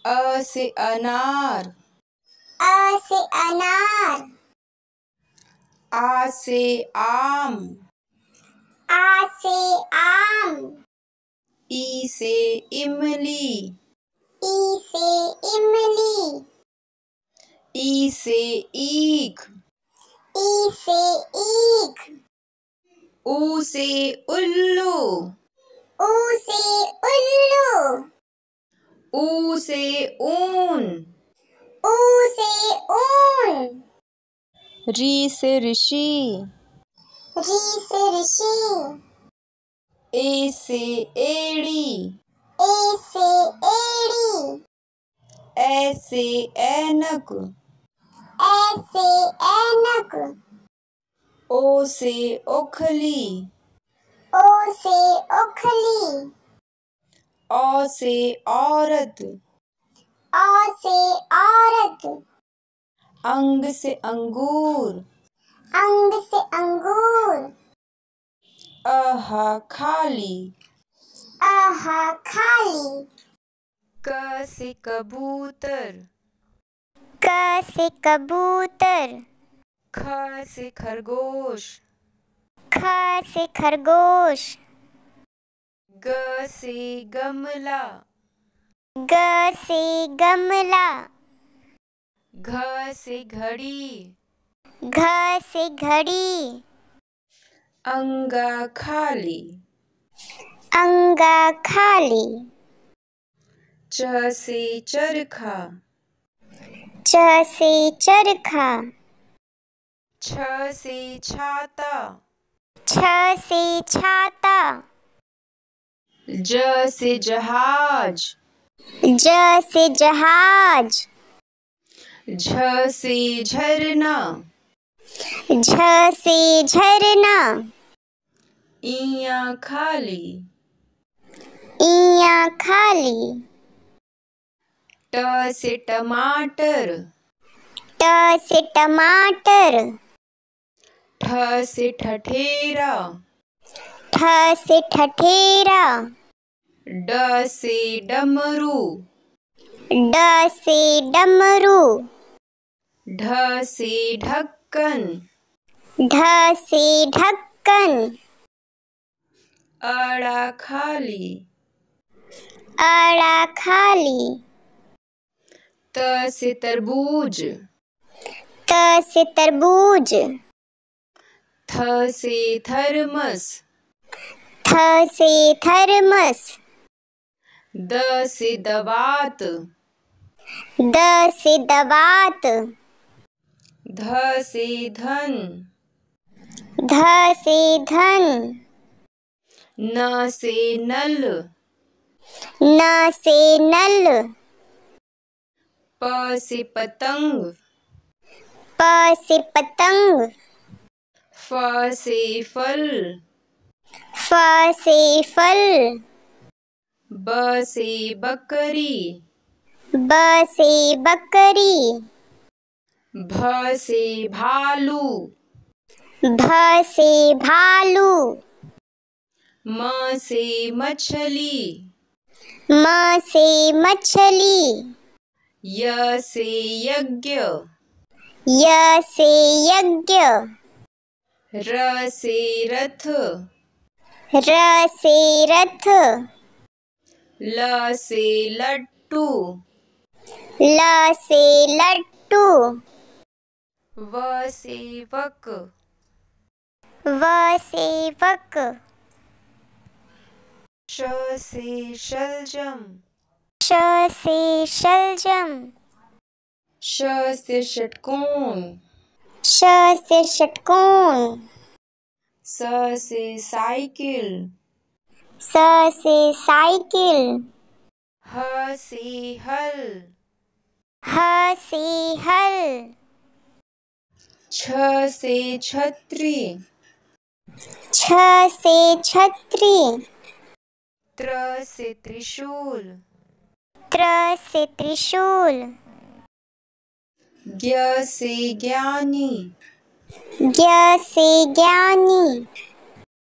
अ से अनार, अ से अनार। आ से आम, आ से आम। ई से इमली, ई से इमली। ई से ईख, ई से ईख। ऊ से उल्लू, ऊ से उल्लू। ऊ से ऊन, ऊ से ऊन। री से ऋषि, री से ऋषि। ए से एड़ी, ए से एड़ी। ए से ऐनक, ए से ऐनक। ओ से ओखली, ओ से ओखली। औ से औरत, औ से औरत। अंग से अंगूर, अंग से अंगूर। अहा खाली, आहा खाली। क से कबूतर, क से कबूतर। ख से खरगोश, ख से खरगोश। ग से गमला, ग से गमला। घ से घड़ी, घ से घड़ी। अंगा खाली, अंगा खाली। च से चरखा, च से चरखा। छ से छाता, छ से छाता। ज से जहाज, ज से जहाज। झ से झरना, झ से झरना। इया खाली, इया खाली। ट से टमाटर, ट से टमाटर। ठ से ठठेरा, ठ से ठठेरा। ड से डमरू, ड से डमरू। ढ से ढक्कन, ढ से ढक्कन। अड़ा खाली, अड़ा खाली। त से तरबूज, त से तरबूज। थ से थर्मस, थ से थर्मस। द से दवात, द से दवात। ध से धन, ध से धन। न से नल, न से नल। प से पतंग, प से पतंग। फ से फल, फ से फल। ब से बकरी, ब से बकरी। भ से भालू, भ से भालू। म से मछली, म से मछली। य से यज्ञ, य से यज्ञ। र से रथ, र से रथ। ल से लट्टू, ल से लट्टू। व से वक, व से वक। श से शलजम, श से शलजम। श से षटकोण, श से षटकोण। स से साइकिल, स से साइकिल। ह से हल, ह से हल। छ से छतरी, छ से छतरी। त्र से त्रिशूल, त्र से त्रिशूल। ज्ञ से ज्ञानी, ज्ञ से ज्ञानी।